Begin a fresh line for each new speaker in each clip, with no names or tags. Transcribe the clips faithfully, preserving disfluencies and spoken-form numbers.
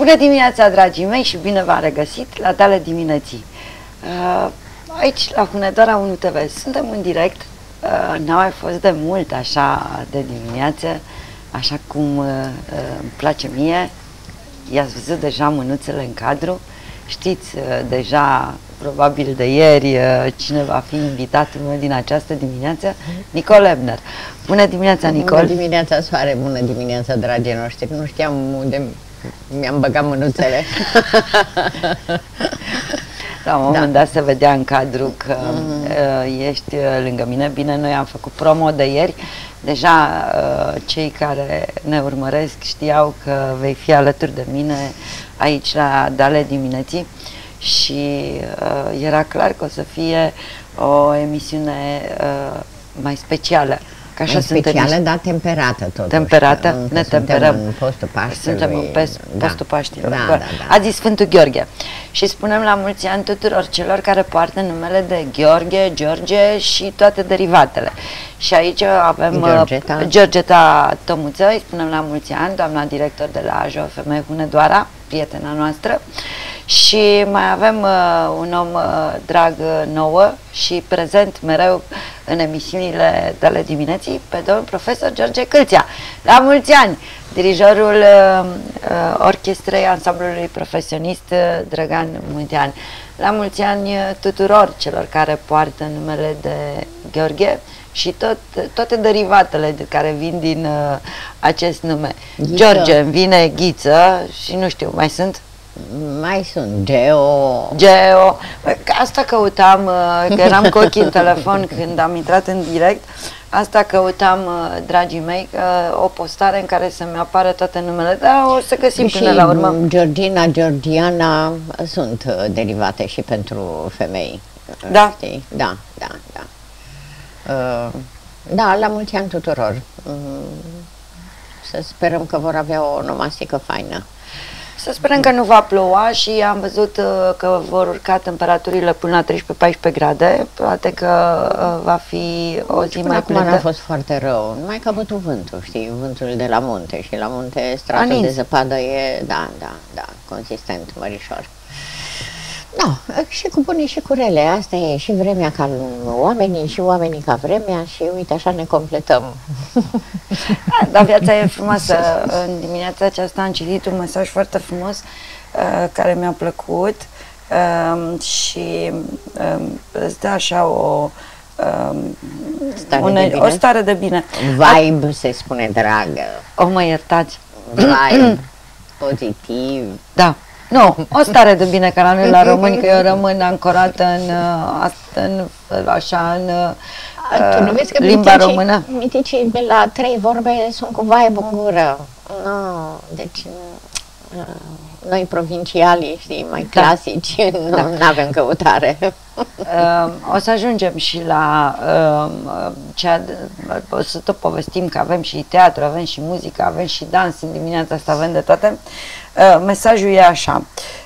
Bună dimineața, dragii mei, și bine v-am regăsit la Dale Dimineții. Aici, la Hunedoara unu T V. Suntem în direct. N-a mai fost de mult așa de dimineață, așa cum îmi place mie. I-ați văzut deja mânuțele în cadru. Știți deja, probabil de ieri, cine va fi invitatul meu din această dimineață? Nicol Ebner. Bună dimineața, Nicol!
Bună dimineața, Soare! Bună dimineața, dragii noștri! Nu știam unde mi-am băgat mânuțele.
La un moment da. dat se vedea în cadru că mm. uh, ești lângă mine. Bine, noi am făcut promo de ieri. Deja uh, cei care ne urmăresc știau că vei fi alături de mine aici la Dale Dimineții și uh, era clar că o să fie o emisiune uh, mai specială. Că așa
specială, dar temperată totuși.
Temperată, ne temperăm.
În postul Paștelui.
Suntem în pes, da. postul Paștilor.
Da, da, da.
A zis Sfântul Gheorghe. Și spunem la mulți ani tuturor celor care poartă numele de Gheorghe, George și toate derivatele. Și aici avem Georgeta, Georgeta Tomuță, îi spunem la mulți ani, doamna director de la A J O, femeie Hunedoara, prietena noastră. Și mai avem uh, un om uh, drag uh, nouă și prezent mereu în emisiunile Dale Dimineții, pe domnul profesor George Câlțea. La mulți ani! Dirijorul uh, uh, orchestrei ansamblului profesionist uh, Drăgan Muntean. La mulți ani uh, tuturor celor care poartă numele de Gheorghe și tot, toate derivatele de care vin din uh, acest nume. Ghiță. George, îmi vine Ghiță și nu știu, mai sunt?
Mai sunt Geo.
Geo. Asta căutam, că eram cu ochii în telefon când am intrat în direct. Asta căutam, dragii mei, o postare în care să-mi apară toate numele, dar o să găsim
și
până la urmă.
Georgina, Georgiana sunt derivate și pentru femei.
Da?
Știi? Da, da, da. Uh, da, la mulți ani tuturor. Uh, să sperăm că vor avea o nomastică faină.
Să sperăm că nu va ploua și am văzut uh, că vor urca temperaturile până la treisprezece paisprezece grade. Poate că uh, va fi o zi mai
acum n-a fost foarte rău, numai că a bătut vântul, știi, vântul de la munte și la munte stratul de zăpadă e, da, da, da, consistent, mărișor. Da, și cu bune și cu rele, asta e și vremea ca oamenii și oamenii ca vremea și uite așa ne completăm.
Da, dar viața e frumoasă. În dimineața aceasta am citit un mesaj foarte frumos uh, care mi-a plăcut uh, și uh, îți dă așa o, uh,
stare
une,
de
o stare de bine.
Vibe a, se spune dragă.
O, mă iertați.
Vibe, pozitiv.
Da. Nu, o stare de bine ca la noi la români, că eu rămân ancorată în, în așa, în
tu nu vezi că
limba
miticii,
română.
Miticii de la trei vorbe sunt cu vibe în gură. No, deci noi provincialii, știi, mai clasici, da. Nu avem căutare.
O să ajungem și la cea, o să tot povestim că avem și teatru, avem și muzică, avem și dans în dimineața asta, avem de toate. Mesajul e așa: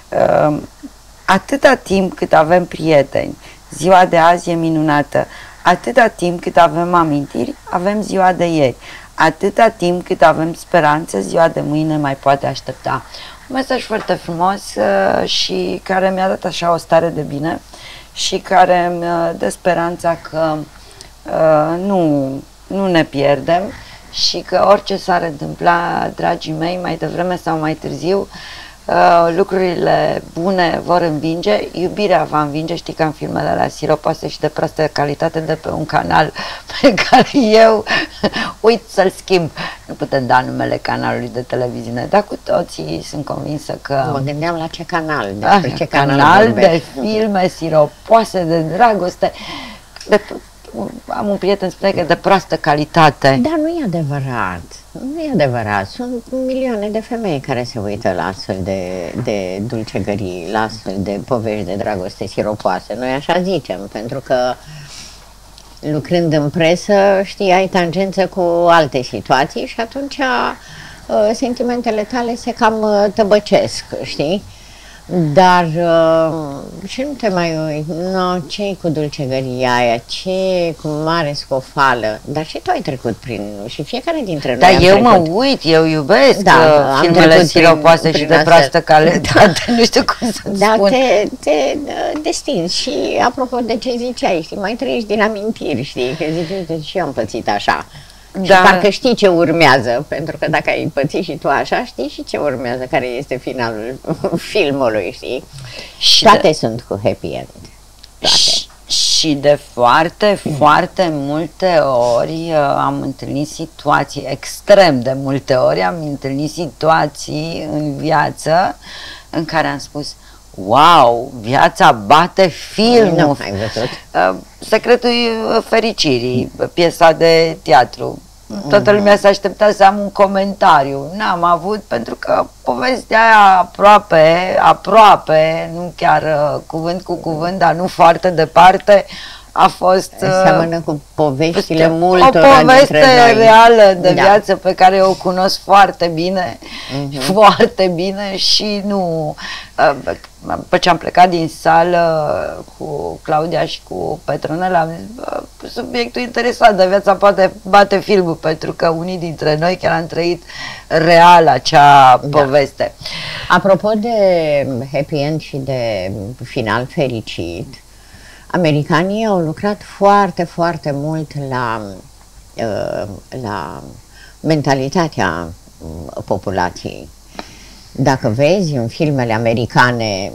atâta timp cât avem prieteni, ziua de azi e minunată. Atâta timp cât avem amintiri, avem ziua de ieri. Atâta timp cât avem speranță, ziua de mâine mai poate aștepta. Un mesaj foarte frumos uh, și care mi-a dat așa o stare de bine și care îmi dă speranța că uh, nu, nu ne pierdem și că orice s-ar întâmpla, dragii mei, mai devreme sau mai târziu, Uh, lucrurile bune vor învinge, iubirea va învinge. Știi că în filmele alea siropoase și de proastă calitate de pe un canal pe care eu uit să-l schimb. Nu putem da numele canalului de televiziune, dar cu toții sunt convinsă că...
Mă gândeam la ce canal, despre
ah,
ce
canal,
canal
de filme siropoase, de dragoste, de... Am un prieten spune că de proastă calitate.
Dar nu e adevărat. Nu e adevărat. Sunt milioane de femei care se uită la astfel de, de dulcegării, la astfel de povești de dragoste siropoase. Noi așa zicem, pentru că lucrând în presă, știi, ai tangență cu alte situații și atunci uh, sentimentele tale se cam uh, tăbăcesc, știi? Dar uh, și nu te mai uiți, no, ce-i cu dulcegăria aia, ce cu mare scofală, dar și tu ai trecut prin, și fiecare dintre noi.
Dar
am
eu
trecut.
mă uit, eu iubesc
Da,
uh, filmele siropoase și de proastă calitate, nu știu cum să-ți
da,
spun.
te, te destinzi și apropo de ce ziceai, știi, mai trăiești din amintiri, știi, că zici, uite, și eu am pățit așa. Da. Și parcă știi ce urmează, pentru că dacă ai pățit și tu așa, știi și ce urmează, care este finalul filmului, știi? Și toate de... sunt cu happy end. Toate.
Și, și de foarte, foarte multe ori uh, am întâlnit situații, extrem de multe ori am întâlnit situații în viață în care am spus: wow, viața bate filmul.
Nu ai văzut.
Uh, Secretul fericirii, piesa de teatru. Toată lumea s-a așteptat să am un comentariu. N-am avut, pentru că povestea aia aproape, aproape, nu chiar uh, cuvânt cu cuvânt, dar nu foarte departe, a fost uh,
seamănă cu poveștile multor
o poveste reală de
da.
viață pe care o cunosc foarte bine, uh-huh. foarte bine și nu... Uh, După ce am plecat din sală cu Claudia și cu Petronela, am zis, bă, subiectul interesant de viața poate bate filmul, pentru că unii dintre noi chiar am trăit real acea da. poveste.
Apropo de happy end și de final fericit, americanii au lucrat foarte, foarte mult la, la mentalitatea populației. Dacă vezi în filmele americane,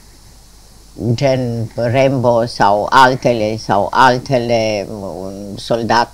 gen Rambo sau altele, sau altele, un soldat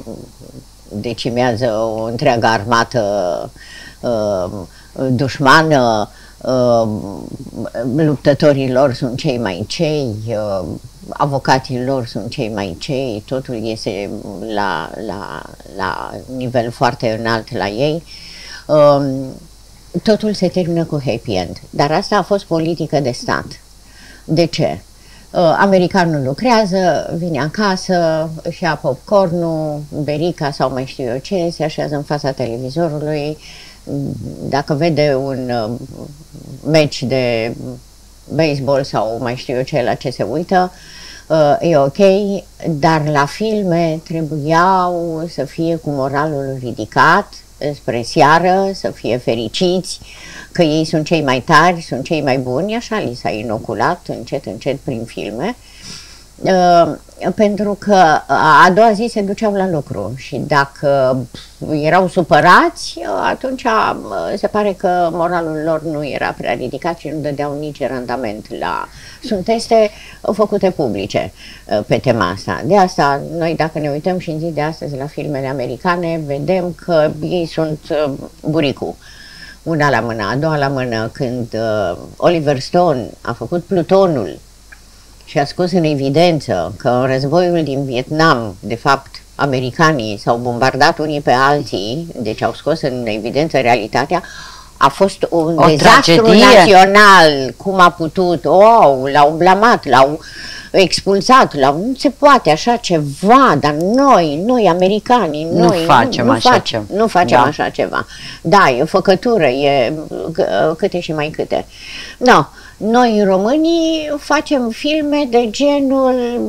decimează o întreagă armată uh, dușmană, uh, luptătorii lor sunt cei mai cei, uh, avocații lor sunt cei mai cei, totul iese la, la, la nivel foarte înalt la ei. Uh, Totul se termină cu happy end, dar asta a fost politică de stat. De ce? Uh, americanul lucrează, vine acasă, își ia popcornul, berica sau mai știu eu ce, se așează în fața televizorului, dacă vede un uh, meci de baseball sau mai știu eu ce, la ce se uită, uh, e ok, dar la filme trebuiau să fie cu moralul ridicat, spre seară, să fie fericiți, că ei sunt cei mai tari, sunt cei mai buni, așa li s-a inoculat încet, încet prin filme, uh, pentru că a doua zi se duceau la lucru și dacă erau supărați, atunci se pare că moralul lor nu era prea ridicat și nu dădeau nici randament la... Sunt teste făcute publice pe tema asta. De asta, noi dacă ne uităm și în zi de astăzi la filmele americane, vedem că ei sunt buricul. Una la mână, a doua la mână, când Oliver Stone a făcut Plutonul și a scos în evidență că în războiul din Vietnam, de fapt, americanii s-au bombardat unii pe alții, deci au scos în evidență realitatea, a fost un o dezastru tragedie național, cum a putut, oh, l-au blamat, l-au expulsat, l-au, nu se poate așa ceva, dar noi, noi americanii,
nu
noi
facem
nu, nu
așa
fac,
ceva.
Nu facem
da.
așa ceva. Da, e o făcătură, e câte și mai câte. No, noi românii facem filme de genul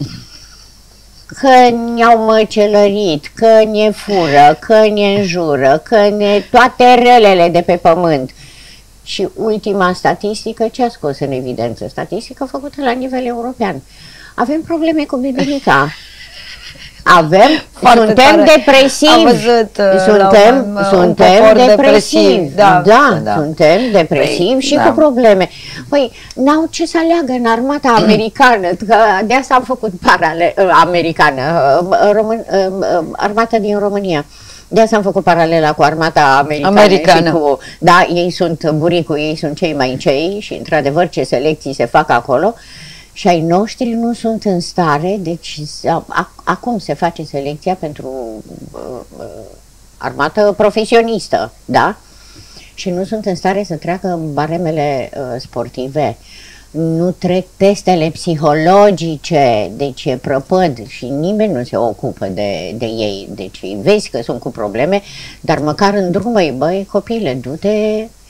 că ne-au măcelărit, că ne fură, că ne înjură, că ne... toate relele de pe pământ. Și ultima statistică, ce a scos în evidență? Statistică făcută la nivel european. Avem probleme cu bibilica. Avem, foarte suntem tare. depresivi. Am văzut, uh, suntem, un, suntem un depresivi. depresiv. Da, da, da, suntem depresivi păi, și da. cu probleme. Păi, n-au ce să aleagă în armata americană, că de asta am făcut paralel, americană, român, armata din România. De asta am făcut paralela cu armata americană. americană. Și cu, da, ei sunt buricul, ei sunt cei mai cei și, într-adevăr, ce selecții se fac acolo. Și ai noștri nu sunt în stare, deci a, acum se face selecția pentru uh, armată profesionistă, da? Și nu sunt în stare să treacă baremele uh, sportive. Nu trec testele psihologice, deci e prăpăd și nimeni nu se ocupă de, de ei. Deci vezi că sunt cu probleme, dar măcar îndrumă-i, băi, copile, du-te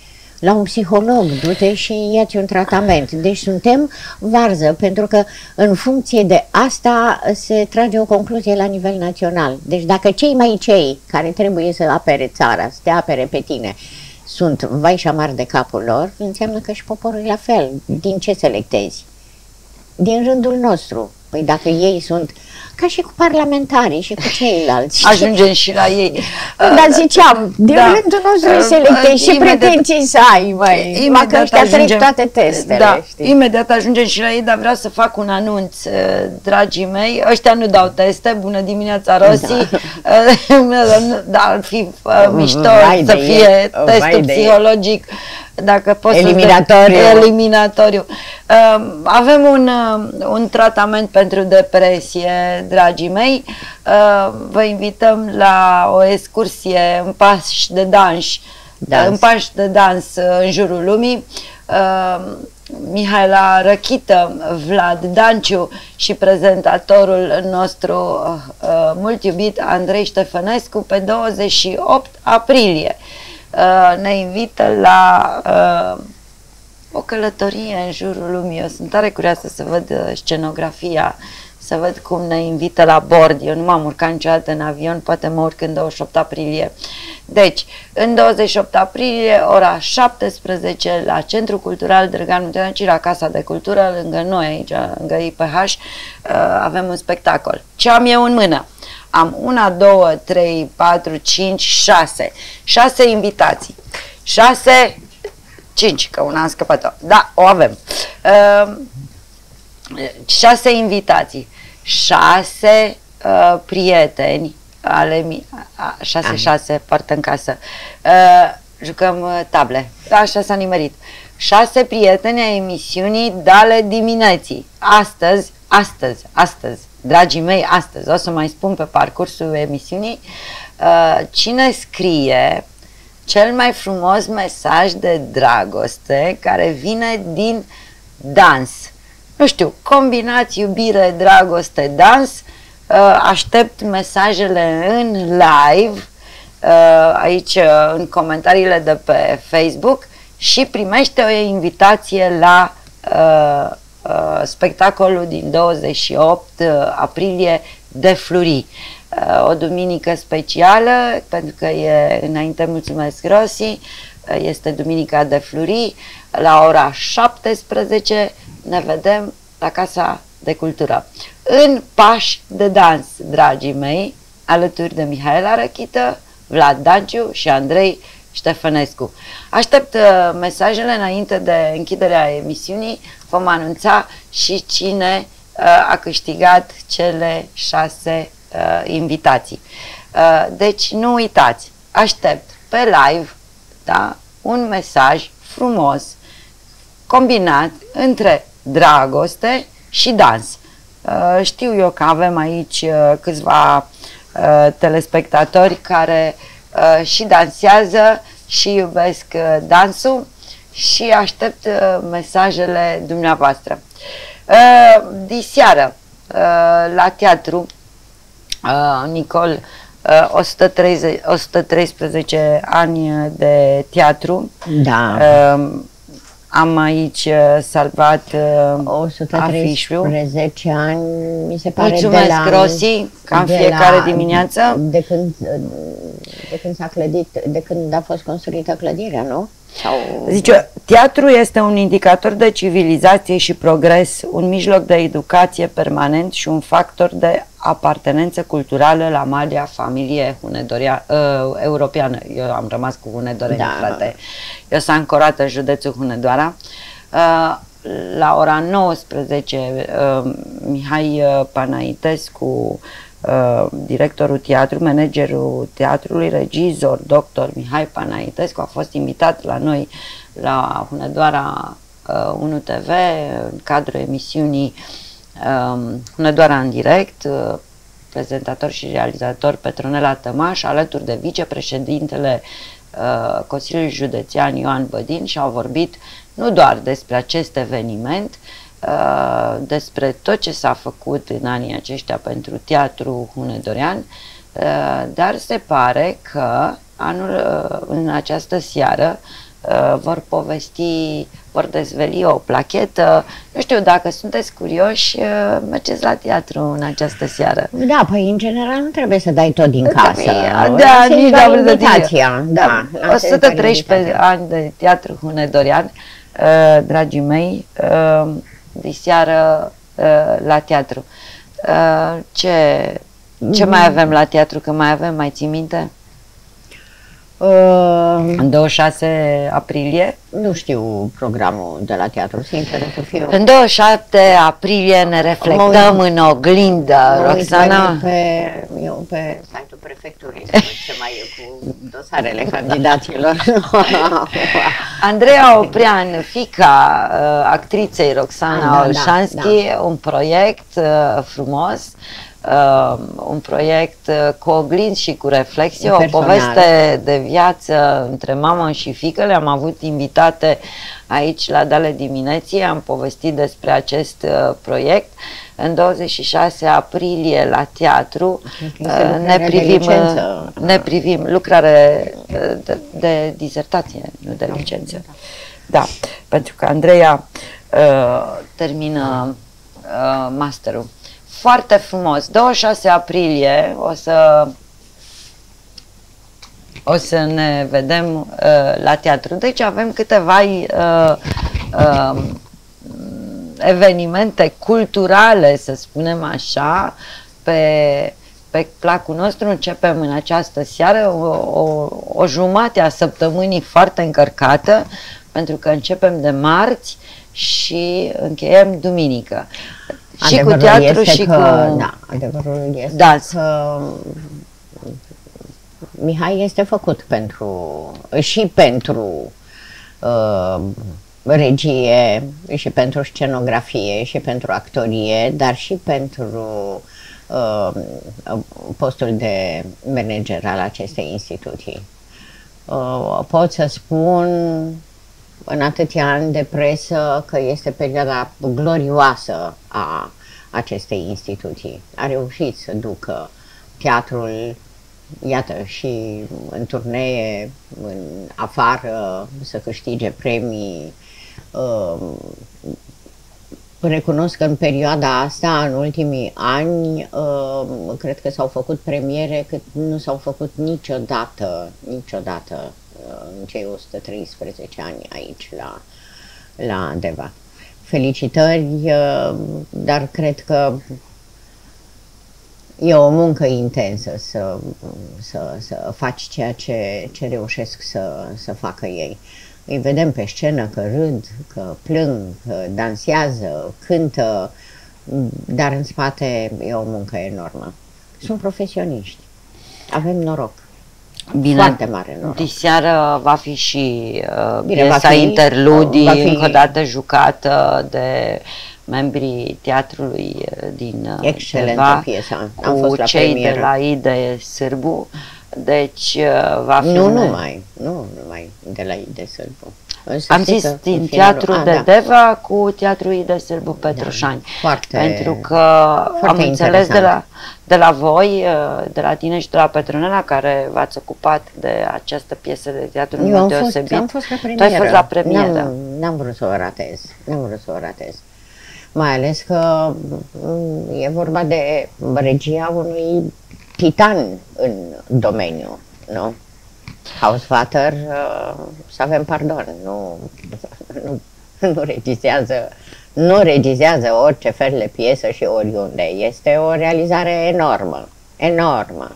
la un psiholog, du-te și ia-ți un tratament. Deci suntem varză, pentru că în funcție de asta se trage o concluzie la nivel național. Deci dacă cei mai cei care trebuie să apere țara, să te apere pe tine, sunt vai și amar de capul lor, înseamnă că și poporul e la fel. Din ce selectezi? Din rândul nostru. Păi dacă ei sunt ca și cu parlamentarii și cu ceilalți.
Ajungem și la ei.
Dar ziceam, din da. rândul nostru îi selectezi și pretenții să ai, măi. Imediat ăștia trec toate testele. Da,
știi? Imediat ajungem și la ei, dar vreau să fac un anunț, dragii mei. Ăștia nu dau teste, bună dimineața, Rosi. Da, da ar fi mișto vai să fie e. testul psihologic. Dacă poți
eliminatoriu.
Să eliminatoriu. Uh, avem un, uh, un tratament pentru depresie, dragii mei. Uh, vă invităm la o excursie în pași de dans, dans. în pași de dans uh, în jurul lumii. Uh, Mihaela Răchită, Vlad Danciu și prezentatorul nostru uh, uh, mult iubit Andrei Ștefănescu pe douăzeci și opt aprilie. Uh, ne invită la uh, o călătorie în jurul lumii. Eu sunt tare curioasă să văd uh, scenografia, să văd cum ne invită la bord. Eu nu m-am urcat niciodată în avion, poate mă urc în douăzeci și opt aprilie. Deci, în douăzeci și opt aprilie, ora șaptesprezece, la Centrul Cultural Drăgan Munteanu, la Casa de Cultură, lângă noi aici, lângă I P H, uh, avem un spectacol. Ce am eu în mână? Am una, două, trei, patru, cinci, șase. Șase invitații. Șase, cinci, că una am scăpat-o. Da, o avem. Uh, șase invitații. Șase uh, prieteni ale mi a, șase, Aha. șase, poartă în casă. Uh, jucăm uh, table. Așa s-a nimerit. Șase prieteni ai emisiunii Dale Dimineții. Astăzi, astăzi, astăzi. Dragii mei, astăzi o să mai spun pe parcursul emisiunii uh, cine scrie cel mai frumos mesaj de dragoste care vine din dans. Nu știu, combinați iubire, dragoste, dans. Uh, aștept mesajele în live uh, aici uh, în comentariile de pe Facebook și primește o invitație la uh, Uh, spectacolul din douăzeci și opt aprilie de Fluri. Uh, o duminică specială, pentru că e înainte, mulțumesc Rosi, uh, este Duminica de Fluri, la ora șaptesprezece ne vedem la Casa de Cultură. În pași de dans, dragii mei, alături de Mihaela Răchită, Vlad Danciu și Andrei Ștefănescu. Aștept uh, mesajele înainte de închiderea emisiunii. Vom anunța și cine uh, a câștigat cele șase uh, invitații. Uh, deci nu uitați, aștept pe live, da, un mesaj frumos combinat între dragoste și dans. Uh, știu eu că avem aici uh, câțiva uh, telespectatori care uh, și dansează și iubesc uh, dansul și aștept uh, mesajele dumneavoastră. Uh, diseară uh, la teatru uh, Nicol, uh, o sută treizeci, o sută treisprezece ani de teatru.
Da.
Uh, am aici uh, salvat uh,
o sută treisprezece ani, mi se pare.
Mulțumesc,
de la,
Rosi, ca în fiecare la, dimineață.
De când, de când s-a clădit, de când a fost construită clădirea, nu? Sau...
Zice, teatru este un indicator de civilizație și progres, un mijloc de educație permanent și un factor de apartenență culturală la marea familie hunedoria, uh, europeană. Eu am rămas cu hunedoreni, da. frate. Eu s-am ancorat în județul Hunedoara. Uh, la ora nouăsprezece, uh, Mihai Panaitescu, Uh, directorul teatru, managerul teatrului, regizor, doctor Mihai Panaitescu, a fost invitat la noi la Hunedoara uh, unu T V în cadrul emisiunii uh, Hunedoara în direct, uh, prezentator și realizator Petronela Tămaș, alături de vicepreședintele uh, Consiliului Județean Ioan Bădin, și au vorbit nu doar despre acest eveniment, Uh, despre tot ce s-a făcut în anii aceștia pentru teatru hunedorean, uh, dar se pare că anul, uh, în această seară uh, vor povesti, vor dezveli o plachetă. Nu știu, dacă sunteți curioși, uh, mergeți la teatru în această seară.
Da, păi în general nu trebuie să dai tot din casă.
Da, da, nici
doar
de
invitația. Da,
o sută treisprezece ani de teatru Hunedorean, uh, dragii mei, uh, de seară uh, la teatru. Uh, ce, ce mm. mai avem la teatru? Că mai avem, mai ții minte?
Uh,
în douăzeci și șase aprilie?
Nu știu programul de la teatru, sincer să fiu.
În douăzeci și șapte aprilie ne reflectăm în oglindă, Roxana.
Pe, eu pe site-ul prefecturii să văd ce mai e cu dosarele candidaților.
Andreea Oprean, fiica uh, actriței Roxana
ah,
Olșanski,
da, da.
un proiect uh, frumos. Uh, un proiect uh, cu oglinzi și cu reflexie, o poveste de viață între mamă și fiică. Le-am avut invitate aici la Dale Dimineții, am povestit despre acest uh, proiect. În douăzeci și șase aprilie la teatru uh, ne, privim, uh, ne privim lucrare uh, de, de dizertație, nu de licență. Da, pentru că Andreea uh, termină uh, masterul. Foarte frumos. douăzeci și șase aprilie o să o să ne vedem uh, la teatru. Deci avem câteva uh, uh, evenimente culturale, să spunem așa, pe, pe placul nostru. Începem în această seară o, o, o jumătate a săptămânii foarte încărcată, pentru că începem de marți și încheiem duminică. Și
adevărul
cu teatru
este
și
că,
cu...
Da, adevărul este
dans.
Că Mihai este făcut pentru, și pentru uh, regie, și pentru scenografie, și pentru actorie, dar și pentru uh, postul de manager al acestei instituții. Uh, pot să spun în atâția ani de presă că este perioada glorioasă a acestei instituții. A reușit să ducă teatrul, iată, și în turnee, în afară, să câștige premii. Recunosc că în perioada asta, în ultimii ani, cred că s-au făcut premiere cât nu s-au făcut niciodată, niciodată în cei o sută treisprezece ani aici la, la Deva. Felicitări, dar cred că e o muncă intensă să, să, să faci ceea ce, ce reușesc să, să facă ei. Îi vedem pe scenă că râd, că plâng, că dansează, cântă, dar în spate e o muncă enormă. Sunt profesioniști. Avem noroc.
Bine,
foarte mare noroc.
Diseară va fi și uh, Bine, piesa fi, Interludii, fi... încă o dată jucată de membrii teatrului din
Excelentă piesă. Am
cu
fost la
cei
premieră.
de la Ide Sârbu. Deci uh, va fi...
Nu
un...
numai, nu numai de la Ide Sârbu.
Am zis din teatru de da. Deva cu teatrul Ide Sârbu Petrușani. Da,
foarte,
pentru că
foarte
am înțeles de la, de la voi, de la tine și de la Petronela, care v-ați ocupat de această piesă de teatru în mod deosebit.
Am fost la premieră.
Tu ai fost la premieră.
N-am vrut să o ratez. N-am vrut să o ratez. Mai ales că e vorba de regia unui titan în domeniu, nu? Hausvater, să avem pardon, nu, nu, nu regizează, nu regizează orice fel de piesă și oriunde. Este o realizare enormă, enormă.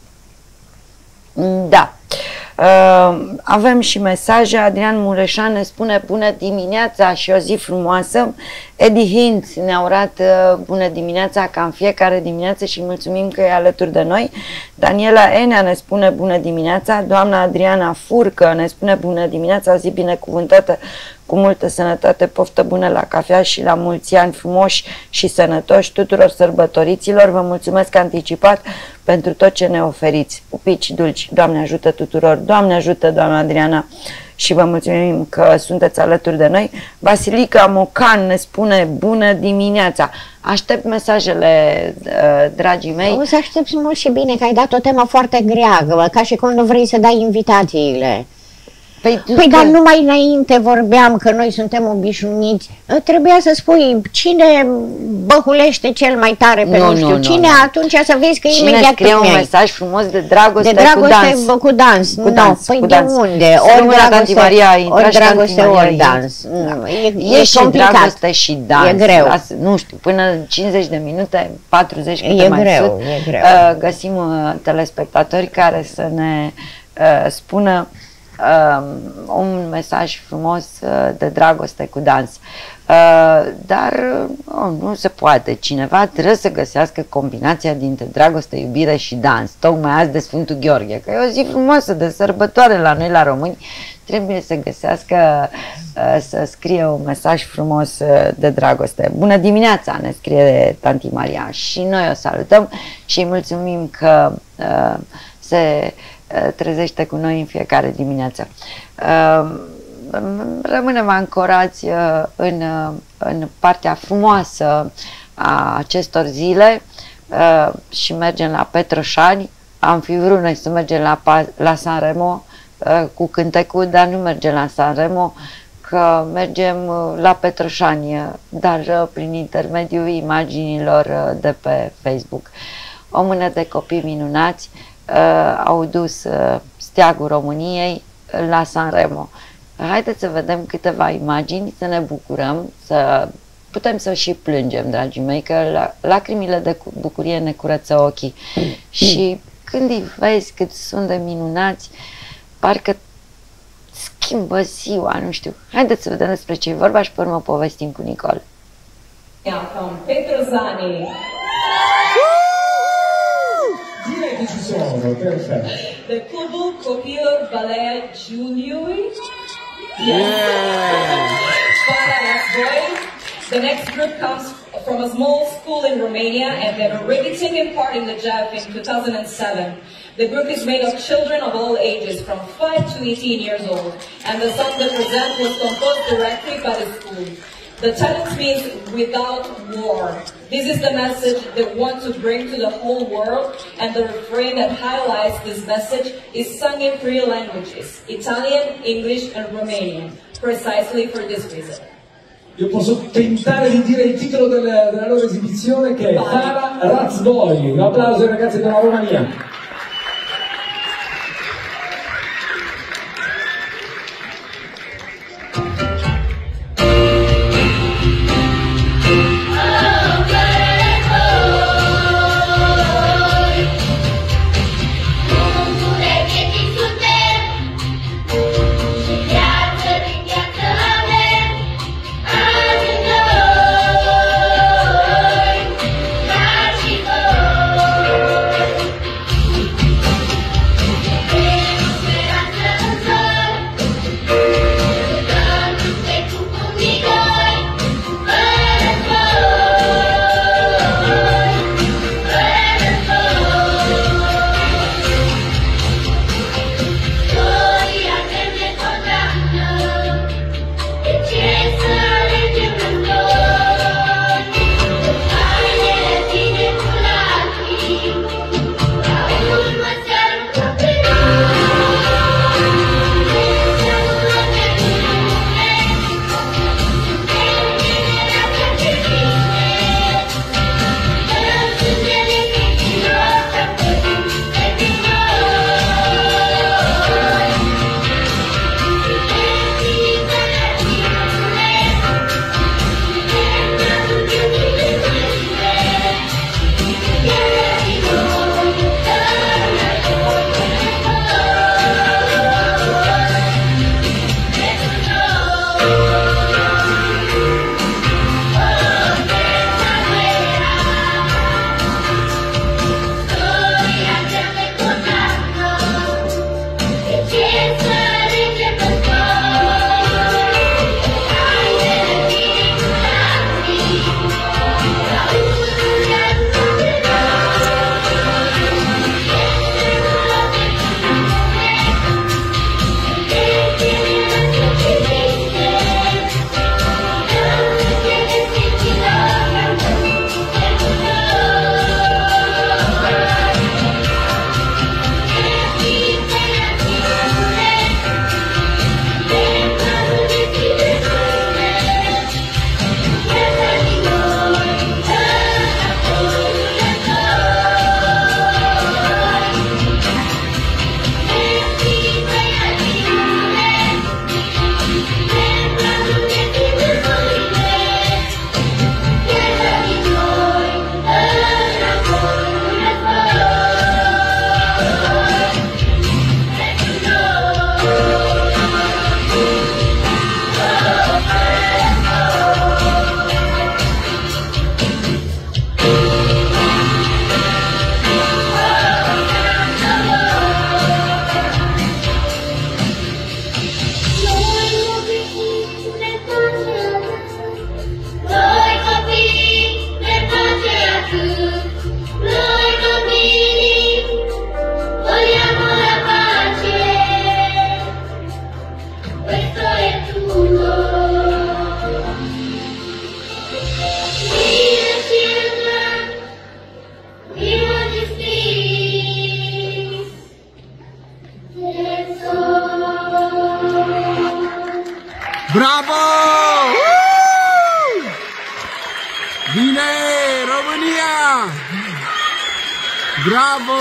Da. Uh, avem și mesaje. Adrian Mureșan ne spune bună dimineața și o zi frumoasă. Edi Hintz ne-a urat uh, bună dimineața ca în fiecare dimineață și mulțumim că e alături de noi. Daniela Enea ne spune bună dimineața. Doamna Adriana Furcă ne spune bună dimineața, zi binecuvântată, cu multă sănătate, poftă bună la cafea și la mulți ani frumoși și sănătoși tuturor sărbătoriților. Vă mulțumesc anticipat pentru tot ce ne oferiți. Pupici dulci, Doamne ajută tuturor, Doamne ajută, doamna Adriana, și vă mulțumim că sunteți alături de noi. Vasilica Mocan ne spune bună dimineața. Aștept mesajele, dragii mei.
O să aștepți mult și bine, că ai dat o temă foarte grea, ca și cum nu vrei să dai invitațiile. Păi, păi dar numai înainte vorbeam că noi suntem obișnuiți. Trebuia să spui cine băhulește cel mai tare pe nu, nu știu nu, cine, nu. Atunci să vezi că
cine
imediat
scrie un mesaj frumos de dragoste,
de dragoste
cu dans.
Cu dans.
Cu dans.
No, păi
cu
de
dans.
unde?
Ori dragoste, Maria,
ori dragoste, ori dans.
Da. E, e, e și complicat. Dragoste și dans.
E greu.
Las, nu știu, până cincizeci de minute, patruzeci câte
e
mai
greu,
sud,
e greu.
Uh, găsim uh, telespectatori care să ne uh, spună Uh, un mesaj frumos uh, de dragoste cu dans. Uh, dar uh, nu se poate. Cineva trebuie să găsească combinația dintre dragoste, iubire și dans. Tocmai azi de Sfântul Gheorghe, că e o zi frumoasă de sărbătoare la noi, la români. Trebuie să găsească, uh, să scrie un mesaj frumos uh, de dragoste. Bună dimineața, ne scrie tanti Maria și noi o salutăm și îi mulțumim că uh, se trezește cu noi în fiecare dimineață. Rămânem ancorați în, în partea frumoasă a acestor zile și mergem la Petroșani. Am fi vrut noi să mergem la, la Sanremo cu cântecul, dar nu mergem la Sanremo, că mergem la Petroșani, dar prin intermediul imaginilor de pe Facebook. O mână de copii minunați Uh, au dus uh, steagul României la Sanremo. Haideți să vedem câteva imagini, să ne bucurăm, să putem să și plângem, dragii mei, că la, lacrimile de bucurie ne curăță ochii. Și când îi vezi cât sunt de minunați, parcă schimbă ziua, nu știu. Haideți să vedem despre ce e vorba și pe urmă povestim cu Nicol.
From Petrosani. The Kubu Copil Ballet Junior. Yeah. The next group comes from a small school in Romania, and they've already taken part in the J A F in two thousand seven. The group is made of children of all ages, from five to eighteen years old, and the song they present was composed directly by the school. The title means without war. This is the message they want to bring to the whole world, and the refrain that highlights this message is sung in three languages, Italian, English, and Romanian, precisely for this reason.
Io posso tentare di dire il titolo della, della loro esibizione, che è Fara Razvoi. Un applauso ai ragazzi della Romania.
Bravo!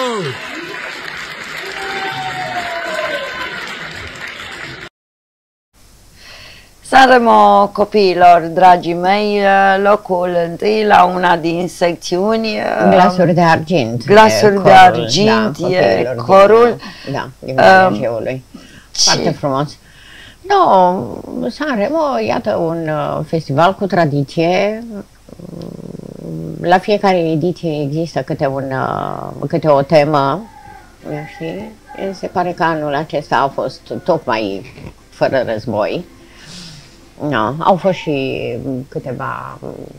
Sanremo copiilor, dragii mei, locul întâi la una din secțiuni.
Glasuri de argint.
Glasuri corul, de argint, da, e corul.
Din, da, din Balajeului. Uh, Foarte frumos. No, Sanremo, iată, un festival cu tradiție. La fiecare ediție există câte, un, câte o temă, știi? Se pare că anul acesta a fost tocmai fără război. No, au fost și câteva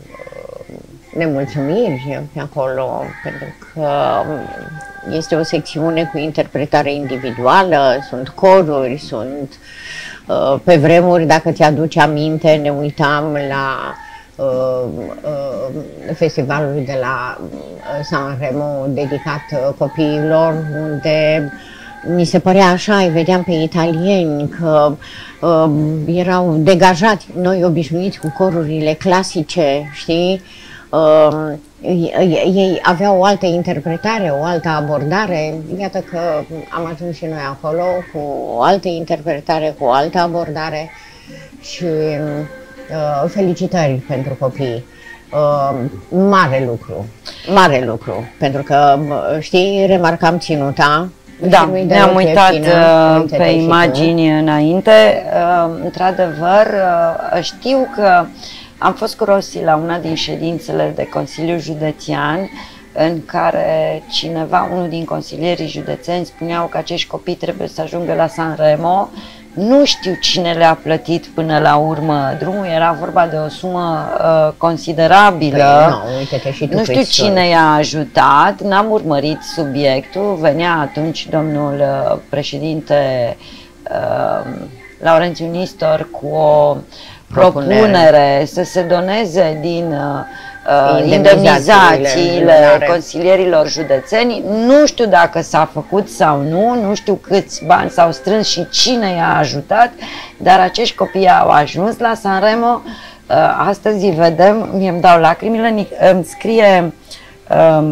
nemulțumiri pe acolo, pentru că este o secțiune cu interpretare individuală, sunt coruri, sunt pe vremuri, dacă ți-aduci aminte, ne uitam la uh, uh, festivalul de la Sanremo dedicat copiilor, unde mi se părea așa, îi vedeam pe italieni că uh, erau degajați, noi obișnuiți cu corurile clasice, știi? Uh, ei, ei aveau o altă interpretare, o altă abordare. Iată că am ajuns și noi acolo cu o altă interpretare, cu o altă abordare și uh, felicitări pentru copii. Uh, mare lucru, mare lucru, pentru că, știi, remarcam ținuta.
Da, ne-am uitat uh, pe imagini înainte. Uh, Într-adevăr, uh, știu că am fost cu Rossi la una din ședințele de Consiliu Județean în care cineva, unul din consilierii județeni, spuneau că acești copii trebuie să ajungă la Sanremo. Nu știu cine le-a plătit până la urmă drumul, era vorba de o sumă uh, considerabilă. Păi,
no, uite-te și tu
nu știu cine i-a ajutat, n-am urmărit subiectul. Venea atunci domnul uh, președinte uh, Laurențiu Nistor cu o propunere, propunere să se doneze din uh, indemnizațiile consilierilor județeni. Nu știu dacă s-a făcut sau nu, nu știu câți bani s-au strâns și cine i-a ajutat, dar acești copii au ajuns la Sanremo. Uh, astăzi îi vedem, mie îmi dau lacrimile, îmi scrie uh,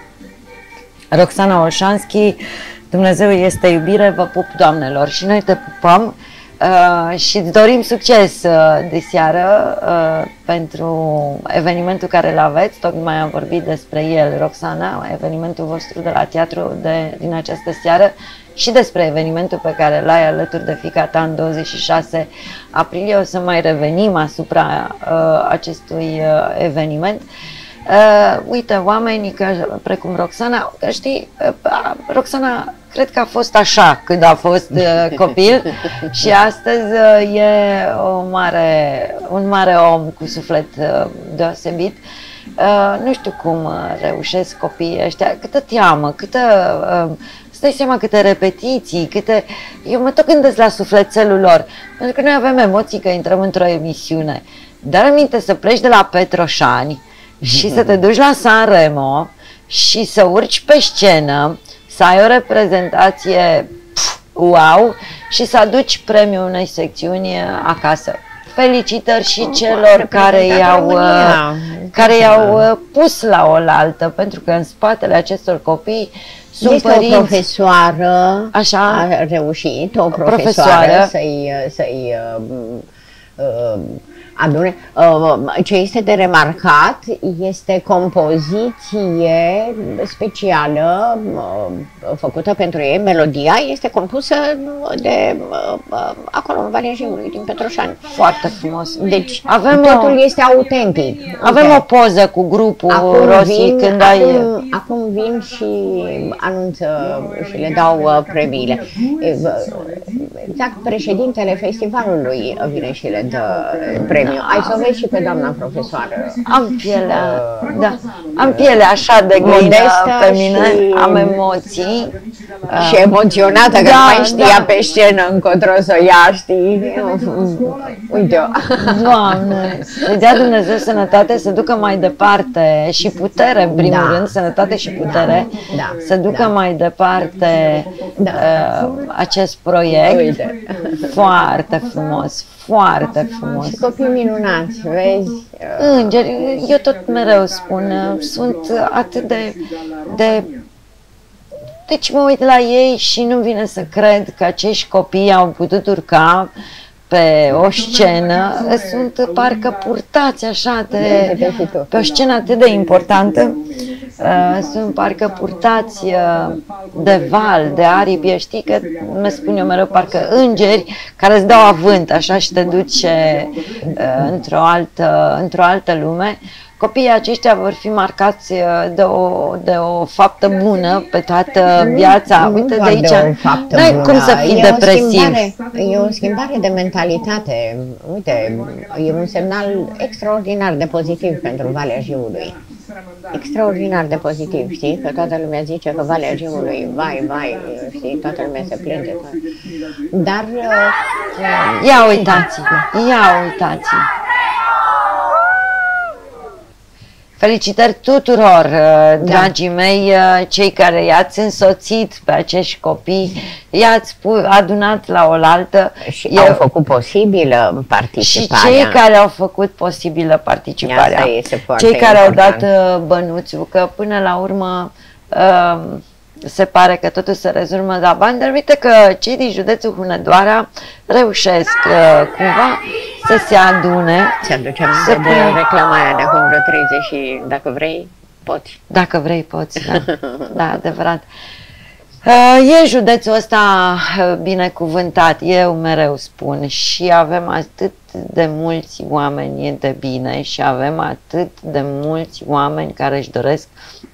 Roxana Olșanski: Dumnezeu este iubire, vă pup, doamnelor, și noi te pupăm. Uh, și îți dorim succes uh, de seară uh, pentru evenimentul care îl aveți. Tocmai am vorbit despre el, Roxana, evenimentul vostru de la teatru de, din această seară și despre evenimentul pe care l-ai alături de fiica ta în douăzeci și șase aprilie. O să mai revenim asupra uh, acestui uh, eveniment. Uh, uite, oamenii că, precum Roxana, că știi, uh, Roxana cred că a fost așa când a fost uh, copil și astăzi uh, e o mare, un mare om cu suflet uh, deosebit. Uh, nu știu cum uh, reușesc copiii ăștia, câtă teamă, câtă... Uh, îți dai seama câte repetiții, câte... Eu mă tot gândesc la sufletelul lor, pentru că noi avem emoții că intrăm într-o emisiune. Dar aminte să pleci de la Petroșani și să te duci la Sanremo și să urci pe scenă, să ai o reprezentație pf, wow și să aduci premiul unei secțiuni acasă. Felicitări și celor care i-au care i-au pus la oaltă, pentru că în spatele acestor copii sunt
este
părinți.
O profesoară,
așa,
a reușit, o profesoară, profesoară. să-i să-i uh, adune. Ce este de remarcat este compoziție specială făcută pentru ei. Melodia este compusă de acolo, în Valea Jiului, din Petroșani.
Foarte frumos.
Deci avem totul o, este autentic.
Avem okay. o poză cu grupul acum Rossi vin, când
acum,
ai...
Acum vin și anunță și le dau premiile. Exact, președintele festivalului vine și le dă premii. Ai să o vezi și pe doamna profesoară.
Am pielea, uh, da, am pielea așa de găină pe mine, și... am emoții.
Uh, și emoționată, că da, nu mai știa da. pe scenă încotro să o ia, știi? Uite-o.
Doamne, să dea Dumnezeu sănătate, să ducă mai departe și putere, în primul da. rând, sănătate și putere, da. Da. să ducă da. mai departe da. uh, acest proiect. Uite. Foarte frumos, foarte frumos.
Și copii minunați, vezi?
Îngeri, eu tot mereu spun, sunt atât de, de Deci mă uit la ei și nu vine să cred că acești copii au putut urca pe o scenă, sunt parcă purtați așa de, pe o scenă atât de importantă, sunt parcă purtați de val, de aripi, știi că mă spun eu mereu parcă îngeri care îți dau avânt așa și te duce într-o altă, într-o altă lume. Copiii aceștia vor fi marcați de o, de o faptă bună pe toată viața.
Nu,
uite
nu
de aici,
de
n-ai cum să fii
e
depresiv.
O e o schimbare de mentalitate. Uite, e un semnal extraordinar de pozitiv pentru Valea Jiului. Extraordinar de pozitiv, știi? Că toată lumea zice că Valea Jiului, vai, vai, știi? Toată lumea se plânge. Dar... Uh,
ia uitați, ia uitați. Felicitări tuturor, dragii da. mei, cei care i-ați însoțit pe acești copii, i-ați adunat la oaltă.
Și Eu, au făcut posibilă participarea.
Și cei care au făcut posibilă participarea. Cei care
important.
au dat bănuțul, că până la urmă se pare că totul se rezolvă la bani, dar uite că cei din județul Hunedoara reușesc cumva să se adune.
Ți-aduce aminte de reclama aia de acum vreo treizeci și dacă vrei, poți.
Dacă vrei, poți, da, da, adevărat. E județul ăsta binecuvântat, eu mereu spun, și avem atât de mulți oameni de bine și avem atât de mulți oameni care își doresc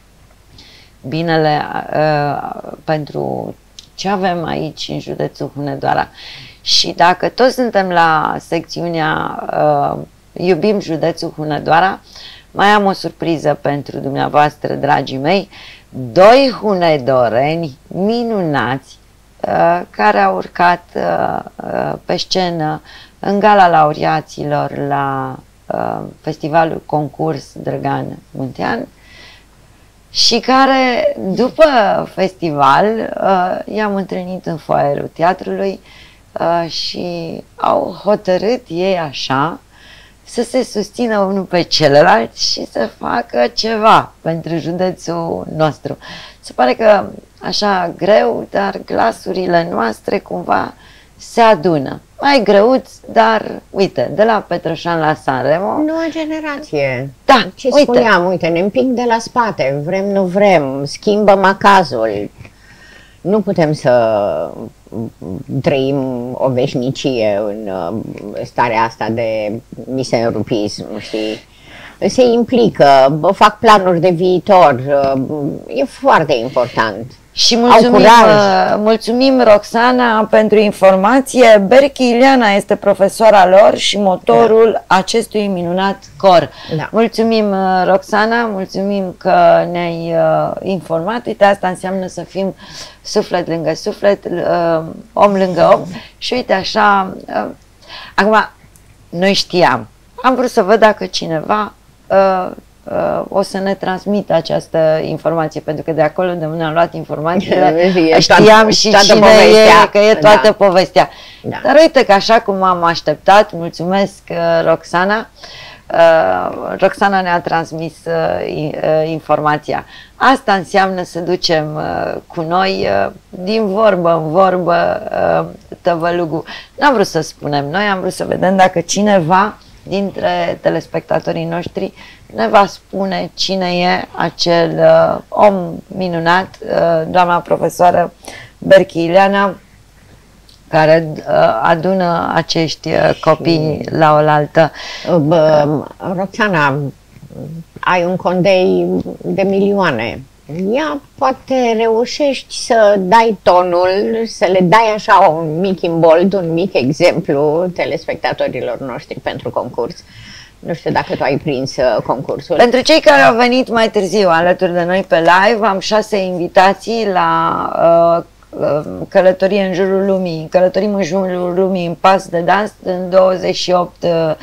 binele uh, pentru ce avem aici în județul Hunedoara. Și dacă toți suntem la secțiunea uh, Iubim județul Hunedoara, mai am o surpriză pentru dumneavoastră, dragii mei. Doi hunedoreni minunați uh, care au urcat uh, uh, pe scenă în Gala Laureaților la uh, festivalul concurs Drăgan Muntean, și care, după festival, uh, i-am întâlnit în foaierul teatrului uh, și au hotărât ei așa să se susțină unul pe celălalt și să facă ceva pentru județul nostru. Se pare că așa greu, dar glasurile noastre cumva se adună. Mai greuț, dar uite, de la Petroșan la Sanremo.
Noua generație.
Da,
ce
uite.
spuneam, uite, ne împing de la spate, vrem, nu vrem, schimbă macazul. Nu putem să trăim o veșnicie în starea asta de miserupism, știi? Se implică, fac planuri de viitor, e foarte important.
Și mulțumim, mulțumim, Roxana, pentru informație. Berchi Ileana este profesoara lor și motorul da. acestui minunat cor. Da. Mulțumim, Roxana, mulțumim că ne-ai uh, informat. Uite, asta înseamnă să fim suflet lângă suflet, uh, om lângă om. Și uite așa, uh, acum, noi știam, am vrut să văd dacă cineva uh, Uh, o să ne transmită această informație, pentru că de acolo de unde am luat informațiile știam și cine povestea. e, că e toată da. povestea. Da. Dar uite că așa cum am așteptat, mulțumesc uh, Roxana, uh, Roxana ne-a transmis uh, uh, informația. Asta înseamnă să ducem uh, cu noi uh, din vorbă în vorbă uh, tăvălugul. N-am vrut să spunem noi, am vrut să vedem dacă cineva dintre telespectatorii noștri ne va spune cine e acel uh, om minunat, uh, doamna profesoară Berchi Ileana, care uh, adună acești uh, copii și la oaltă.
Bă, Roxana, ai un condei de milioane. Ia, poate reușești să dai tonul, să le dai așa un mic imbold, un mic exemplu telespectatorilor noștri pentru concurs. Nu știu dacă tu ai prins uh, concursul.
Pentru cei care au venit mai târziu alături de noi pe live, am șase invitații la uh, uh, călătorie în jurul lumii. Călătorim în jurul lumii în pas de dans în douăzeci și opt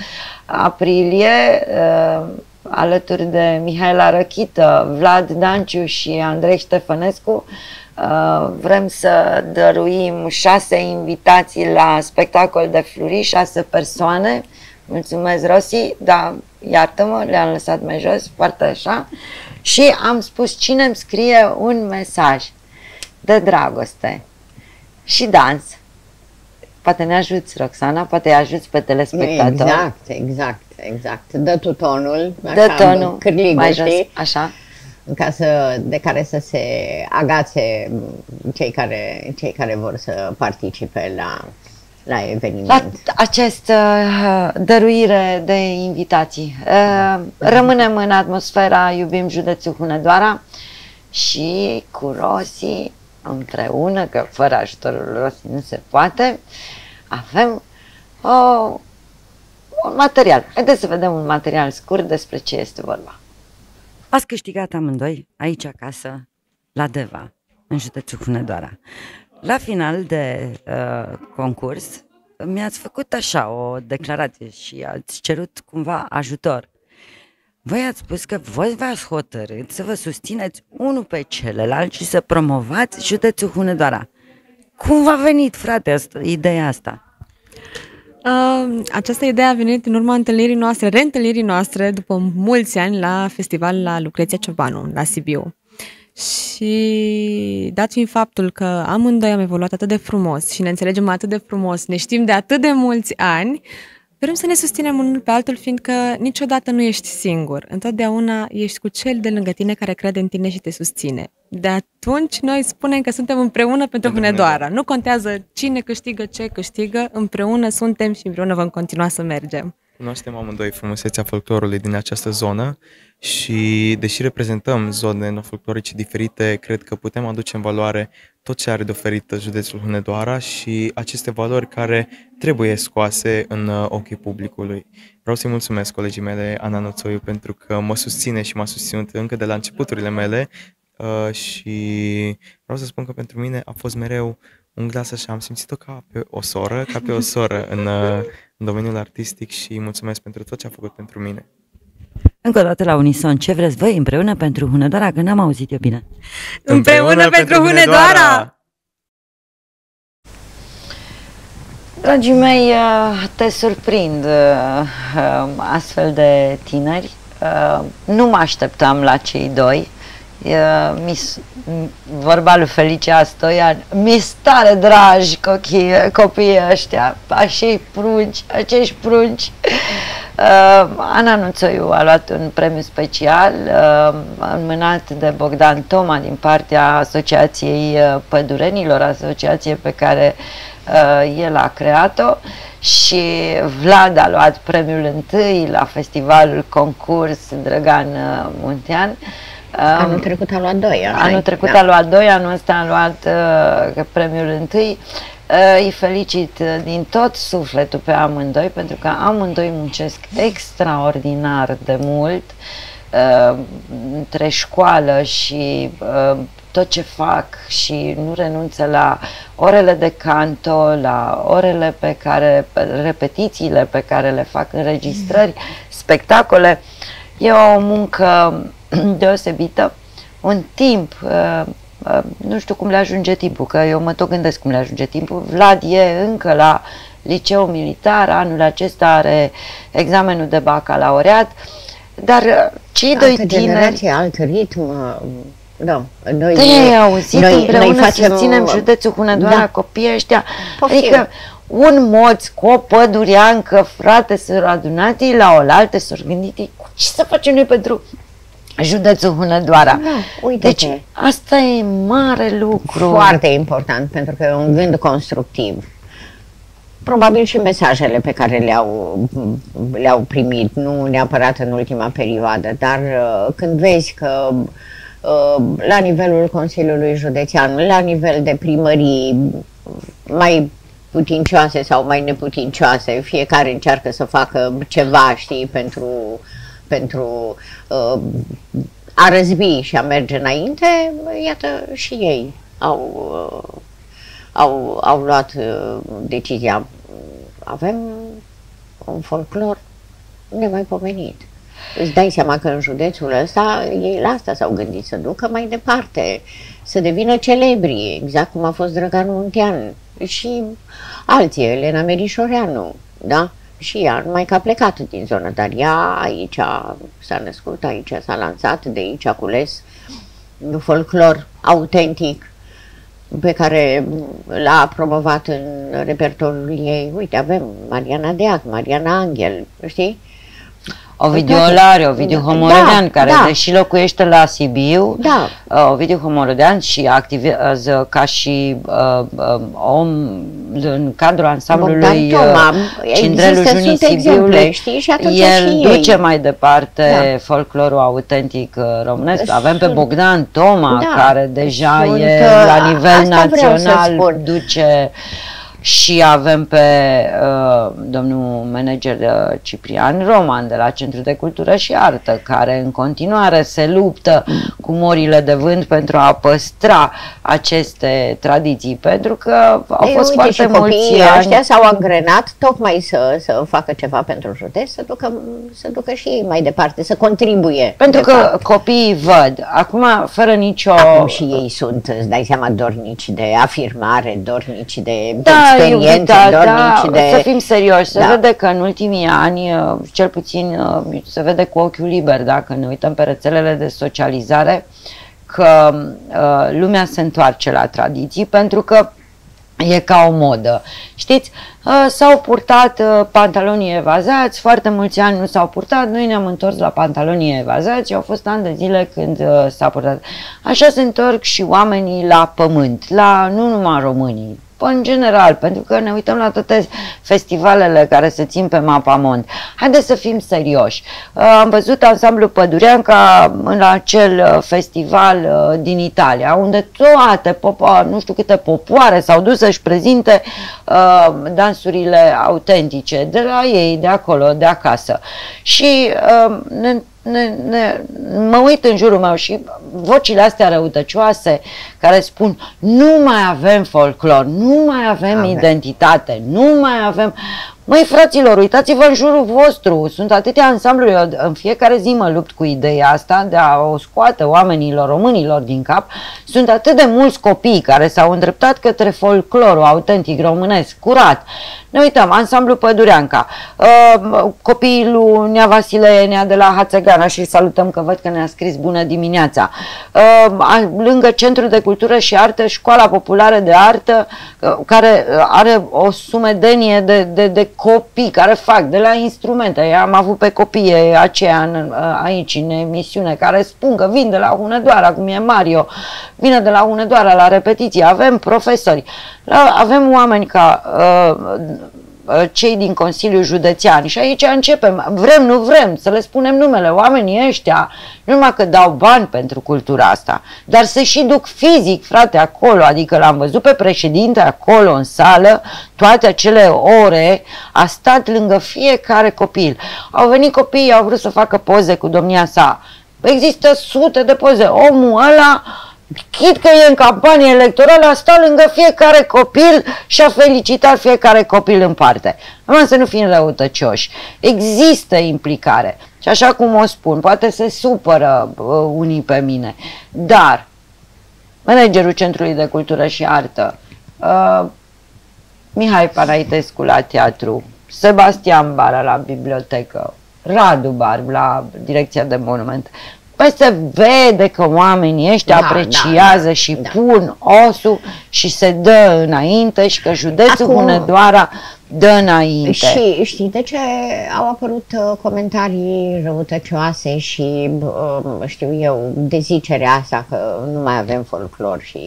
aprilie, uh, alături de Mihaela Răchită, Vlad Danciu și Andrei Ștefănescu. Uh, vrem să dăruim șase invitații la spectacol de fluri, șase persoane. Mulțumesc, Rosi, dar iartă-mă, le-am lăsat mai jos, foarte așa. Și am spus cine îmi scrie un mesaj. de dragoste și dans. Poate ne ajuți, Roxana, poate îi ajuți pe telespectator.
Exact, exact, exact. Dă tu tonul,
Dă
așa,
tonul,
cârligă,
mai jos,
știi?
așa.
Ca să, de care să se agațe cei care, cei care vor să participe la, la eveniment.
La această uh, dăruire de invitații. Uh, rămânem în atmosfera Iubim Județul Hunedoara și cu Rosi împreună, că fără ajutorul Rosi nu se poate, avem uh, un material. Haideți să vedem un material scurt despre ce este vorba. Ați câștigat amândoi aici acasă, la Deva, în județul Hunedoara. La final de uh, concurs mi-ați făcut așa o declarație și ați cerut cumva ajutor. Voi ați spus că voi v-ați hotărât să vă susțineți unul pe celălalt și să promovați județul Hunedoara. Cum v-a venit, frate, asta, ideea asta?
Uh, această idee a venit în urma întâlnirii noastre, reîntâlnirii noastre după mulți ani la festival la Lucreția Ciobanu, la Sibiu. Și dat fiind faptul că amândoi am evoluat atât de frumos și ne înțelegem atât de frumos, ne știm de atât de mulți ani, vrem să ne susținem unul pe altul, fiindcă niciodată nu ești singur. Întotdeauna ești cu cel de lângă tine care crede în tine și te susține. De atunci noi spunem că suntem împreună pentru Hunedoara. Nu contează cine câștigă, ce câștigă, împreună suntem și împreună vom continua să mergem.
Cunoaștem amândoi frumusețea folclorului din această zonă și, deși reprezentăm zone folclorice diferite, cred că putem aduce în valoare tot ce are de oferit județul Hunedoara și aceste valori care trebuie scoase în ochii publicului. Vreau să-i mulțumesc colegii mele, Ana Noțoiu, pentru că mă susține și m-a susținut încă de la începuturile mele și vreau să spun că pentru mine a fost mereu un glas așa, am simțit-o ca pe o soră, ca pe o soră în, în domeniul artistic și mulțumesc pentru tot ce a făcut pentru mine.
Încă o dată la unison, ce vreți voi împreună pentru Hunedoara, că n-am auzit eu bine.
Împreună, împreună pentru Hunedoara!
Dragii mei, te surprind astfel de tineri. Nu mă așteptam la cei doi. Mi, vorba lui Felicia Stoian, mi stare dragi cochii, copiii ăștia, acei prunci, acești prunci. Uh, Ana Nuțoiu a luat un premiu special uh, înmânat de Bogdan Toma din partea Asociației Pădurenilor, asociație pe care uh, el a creat-o, și Vlad a luat premiul întâi la festivalul concurs Drăgan Muntean.
Anul trecut a luat doi.
Anul trecut da. a luat doi, anul ăsta a luat uh, premiul întâi. Uh, îi felicit din tot sufletul pe amândoi, pentru că amândoi muncesc extraordinar de mult uh, între școală și uh, tot ce fac, și nu renunță la orele de canto, la orele pe care, repetițiile pe care le fac, înregistrări, spectacole. E o muncă deosebită, un timp, uh, uh, nu știu cum le ajunge timpul, că eu mă tot gândesc cum le ajunge timpul. Vlad e încă la liceu militar, anul acesta are examenul de bacalaureat, dar uh, cei doi tineri...
generație, alt ritm, uh, da. Noi,
te-ai auzit noi, împreună noi facem, susținem județul Hunedoara, da. Copiii ăștia, Poftim. Adică un moț cu o pădureancă, frate, s-au adunat ei la oaltă, s-au gândit ei, ce să facem noi pentru județul Hunedoara?
Da, uite,
deci asta e mare lucru.
Foarte important, pentru că e un gând constructiv. Probabil și mesajele pe care le-au le-au primit, nu neapărat în ultima perioadă, dar când vezi că la nivelul Consiliului Județean, la nivel de primării, mai putincioase sau mai neputincioase, fiecare încearcă să facă ceva, știi, pentru, pentru uh, a răzbi și a merge înainte. Iată, și ei au, uh, au, au luat uh, decizia. Avem un folclor nemaipomenit. Îți dai seama că în județul ăsta ei la asta s-au gândit, să ducă mai departe, să devină celebri, exact cum a fost Drăgan Muntean și alții, Elena Merișoreanu, da? Și ea, numai că a plecat din zonă, dar ea aici s-a născut, aici s-a lansat, de aici a cules folclor autentic. pe care l-a promovat în repertoriul ei. Uite, avem Mariana Deac, Mariana Anghel, știi?
Ovidiu Olariu, Ovidiu Homorodean, da, care da. deși locuiește la Sibiu,
da.
uh, Ovidiu Homorodean și activează ca și uh, uh, om în cadrul ansamblului uh, Cindrelul Junii Sibiului,
știi? Și
el
și
duce
ei.
mai departe da. folclorul autentic uh, românesc. Avem pe Bogdan Toma, da. care deja Sunt, e la nivel național, duce. Și avem pe uh, domnul manager uh, Ciprian Roman de la Centrul de Cultură și Artă, care în continuare se luptă cu morile de vânt pentru a păstra aceste tradiții, pentru că au
Ei,
fost
uite,
foarte mulți ani.
Ăștia s-au angrenat tocmai să, să facă ceva pentru județ, să ducă, să ducă și ei mai departe, să contribuie.
Pentru că
fapt.
copiii văd, acum fără nicio...
Acum și ei sunt, îți dai seama, dornici de afirmare, dornici de
da,
experiențe,
da,
dornici
da,
de...
Să fim serioși, se
da.
vede că în ultimii ani, cel puțin se vede cu ochiul liber, dacă ne uităm pe rețelele de socializare, că uh, lumea se întoarce la tradiții, pentru că e ca o modă. Știți, uh, s-au purtat uh, pantalonii evazați, foarte mulți ani nu s-au purtat, noi ne-am întors la pantalonii evazați și au fost ani de zile când uh, s-a purtat. Așa se întorc și oamenii la pământ, la nu numai românii, în general, pentru că ne uităm la toate festivalele care se țin pe Mapamond. Haideți să fim serioși. Am văzut ansamblul Pădureanca la acel festival din Italia, unde toate, popo, nu știu câte popoare s-au dus să-și prezinte uh, dansurile autentice de la ei, de acolo, de acasă. Și uh, ne Ne, ne, mă uit în jurul meu și vocile astea răutăcioase care spun nu mai avem folclor, nu mai avem avem. identitate, nu mai avem... Măi, fraților, uitați-vă în jurul vostru, sunt atâtea ansambluri, eu în fiecare zi mă lupt cu ideea asta de a o scoate oamenilor, românilor din cap. Sunt atât de mulți copii care s-au îndreptat către folclorul autentic românesc, curat. Ne uităm, ansamblu Pădureanca, uh, copiii lui Nea Vasile Enea de la Hațegana, și salutăm că văd că ne-a scris bună dimineața. Uh, lângă Centrul de Cultură și Artă, Școala Populară de Artă, uh, care are o sumedenie de, de, de copii care fac de la instrumente. Am avut pe copii aceia în, aici în emisiune care spun că vin de la Hunedoara, cum e Mario, vine de la Hunedoara la repetiție, avem profesori, avem oameni ca uh, cei din Consiliul Județean și aici începem, vrem, nu vrem, să le spunem numele, oamenii ăștia, nu numai că dau bani pentru cultura asta, dar se și duc fizic, frate, acolo, adică l-am văzut pe președinte acolo în sală, toate acele ore, a stat lângă fiecare copil. Au venit copiii, au vrut să facă poze cu domnia sa, există sute de poze, omul ăla, chit că e în campanie electorală, a stat lângă fiecare copil și a felicitat fiecare copil în parte. Am să nu fim răutăcioși. Există implicare. Și așa cum o spun, poate se supără uh, unii pe mine, dar managerul Centrului de Cultură și Artă, uh, Mihai Panaitescu la teatru, Sebastian Bara la bibliotecă, Radu Barb la Direcția de Monument, păi se vede că oamenii ăștia da, apreciază da, și da. pun osul și se dă înainte și că județul Acum, Hunedoara dă înainte.
Și știi de ce au apărut uh, comentarii răutăcioase și uh, știu eu, dezicerea asta că nu mai avem folclor și...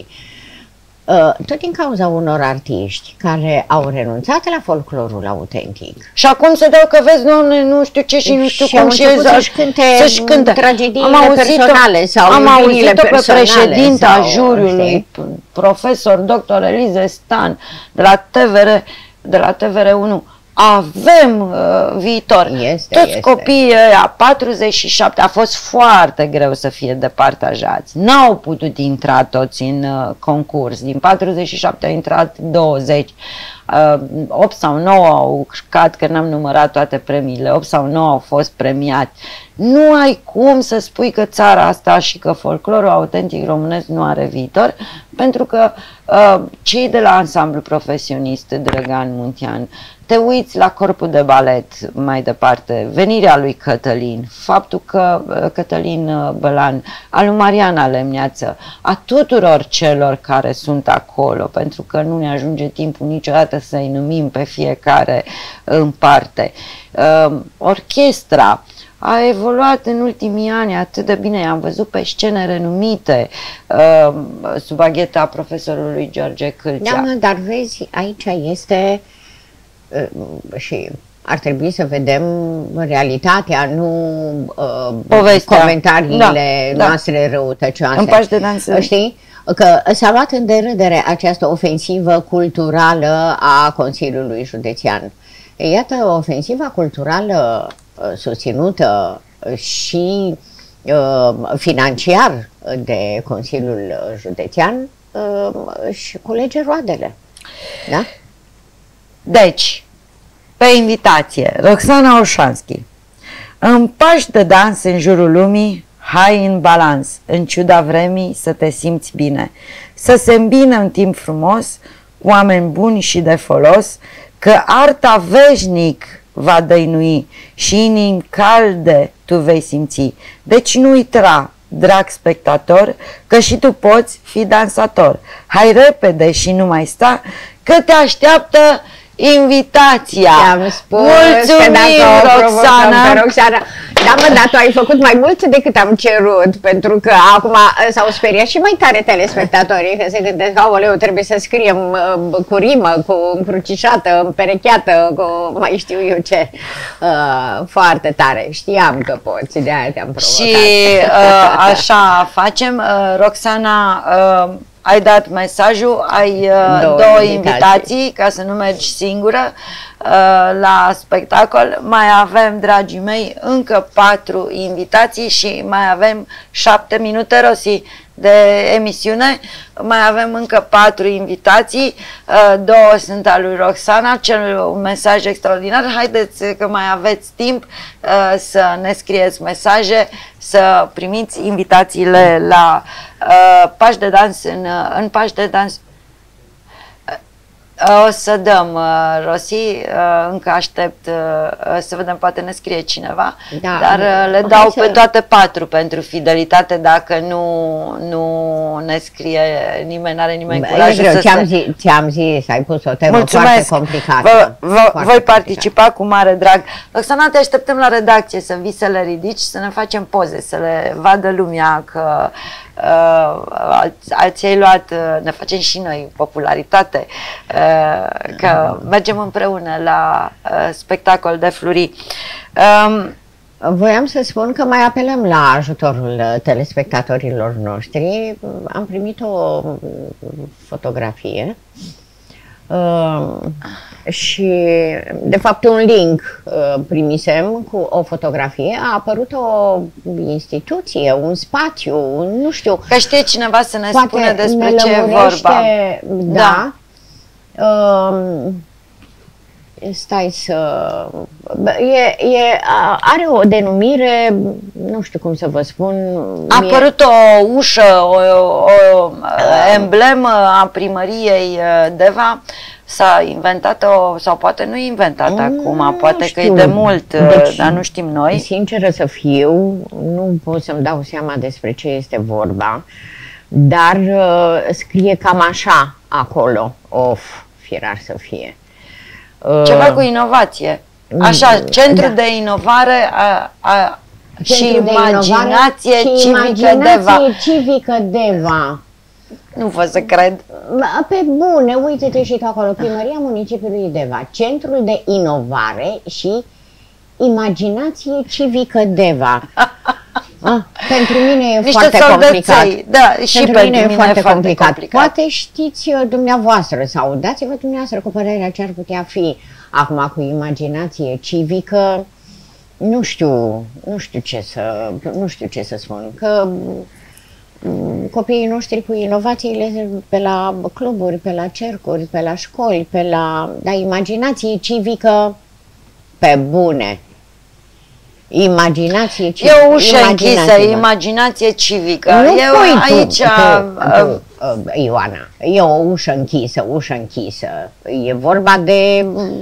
Uh, tot din cauza unor artiști care au renunțat la folclorul autentic.
Și acum se dau că vezi, doamne, nu știu ce și nu știu
și
cum și
să-și cânte, să cânte tragediile personale sau
am auzit-o pe președinta
sau,
juriului, profesor doctor Elize Stan de la T V R, de la T V R unu. Avem uh, viitor.
Este,
Toți
este.
copiii ăia, patruzeci și șapte, a fost foarte greu să fie departajați. N-au putut intra toți în uh, concurs. Din patruzeci și șapte au intrat douăzeci. Uh, opt sau nouă au urcat, că n-am numărat toate premiile, opt sau nouă au fost premiați. Nu ai cum să spui că țara asta și că folclorul autentic românesc nu are viitor, pentru că uh, cei de la ansamblu profesionist Drăgan Muntean, te uiți la corpul de balet mai departe, venirea lui Cătălin, faptul că Cătălin Bălan, a lui Mariana Lemneață, a tuturor celor care sunt acolo, pentru că nu ne ajunge timpul niciodată să-i numim pe fiecare în parte. Uh, orchestra a evoluat în ultimii ani atât de bine, am văzut pe scene renumite uh, sub agheta profesorului George Câlțea.
Da, mă, dar vezi, aici este uh, și ar trebui să vedem realitatea, nu uh, comentariile da, noastre da. răutăcioase.
În pași de dans.
Știi? Că s-a luat în derâdere această ofensivă culturală a Consiliului Județean. Iată, ofensiva culturală susținută și uh, financiar de Consiliul Județean uh, și culege roadele. Da?
Deci, pe invitație, Roxana Olșanski, în pași de dans în jurul lumii, hai în balans, în ciuda vremii să te simți bine, să se îmbină un timp frumos, cu oameni buni și de folos, că arta veșnic va dăinui și inimi calde tu vei simți. Deci nu uita, drag spectator, că și tu poți fi dansator. Hai repede și nu mai sta, că te așteaptă invitația.
Te-am spus.
Mulțumim, Roxana.
Roxana. Da, mă, dar tu ai făcut mai mult decât am cerut, pentru că acum s-au speriat și mai tare telespectatorii, că se gândesc, aoleu, trebuie să scriem uh, cu rimă, cu încrucișată, împerecheată, cu mai știu eu ce. Uh, foarte tare. Știam că poți, de-aia te-am provocat.
Și uh, așa facem. Uh, Roxana, uh, ai dat mesajul, ai uh, două, două invitații. invitații, ca să nu mergi singură uh, la spectacol. Mai avem, dragii mei, încă patru invitații și mai avem șapte minute, Rosi, de emisiune. Mai avem încă patru invitații, uh, două sunt al lui Roxana, cel, un mesaj extraordinar. Haideți că mai aveți timp uh, să ne scrieți mesaje, să primiți invitațiile la uh, pași de dans în, în pași de dans. O să dăm, uh, Rosi, uh, încă aștept uh, să vedem, poate ne scrie cineva, da, dar uh, le dau pe toate patru pentru fidelitate, dacă nu, nu ne scrie nimeni, n-are nimeni curajul să
ți-am zis, ți-am zis, ai pus o temă
Mulțumesc.
foarte complicată.
Vă, vă,
foarte
voi participa complicat. Cu mare drag. Roxana, te așteptăm la redacție să vii să le ridici, să ne facem poze, să le vadă lumea că Uh, alții ai luat, uh, ne facem și noi popularitate, uh, că mergem împreună la uh, spectacol de Fluri. Um,
Voiam să spun că mai apelăm la ajutorul telespectatorilor noștri. Am primit o fotografie uh, și, de fapt, un link uh, primisem cu o fotografie. A apărut o instituție, un spațiu, un, nu știu.
Că știe cineva să ne spune despre ce e vorba.
Da. da. Uh, Stai să... E, e, are o denumire, nu știu cum să vă spun...
A apărut o ușă, o, o, o emblemă a primăriei Deva, s-a inventat-o, sau poate nu e inventată mm, acum, poate știu. Că e de mult, deci, dar nu știm noi.
Sinceră să fiu, nu pot să-mi dau seama despre ce este vorba, dar uh, scrie cam așa acolo, of, firar să fie.
Ceva cu inovație. Așa, centru da. de inovare a, a, și imaginație
și
civică
imaginație
Deva.
civică Deva.
Nu vă să cred.
Pe bune, uite-te și acolo, Primăria Municipiului Deva, Centrul de Inovare și Imaginație Civică Deva. Ah, pentru mine e
Niște
foarte complicat.
Da, și
pentru,
pentru
mine e foarte
foarte
complicat.
complicat.
Poate știți dumneavoastră sau dați-vă dumneavoastră cu părerea ce ar putea fi acum cu imaginație civică. Nu știu, nu știu ce să, nu știu ce să spun, că copiii noștri cu inovațiile pe la cluburi, pe la cercuri, pe la școli, pe la, da, imaginație civică pe bune. Imaginație civică.
E o ușă închisă, imaginație civică.
Nu
Eu
pui
aici...
tu, tu, tu, Ioana, e o ușă închisă, ușă închisă. E vorba de,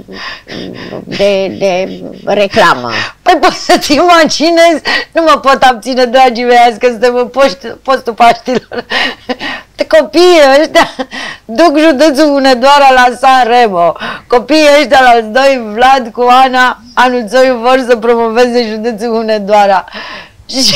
de, de reclamă.
Păi poți să-ți imaginezi, nu mă pot abține, dragii mei, azi că suntem în poști, postul Paștilor. Copiii ăștia duc județul Hunedoara la San Remo. Copiii ăștia la doi, Vlad cu Ana Anuțoiu, vor să promoveze județul Hunedoara. Și,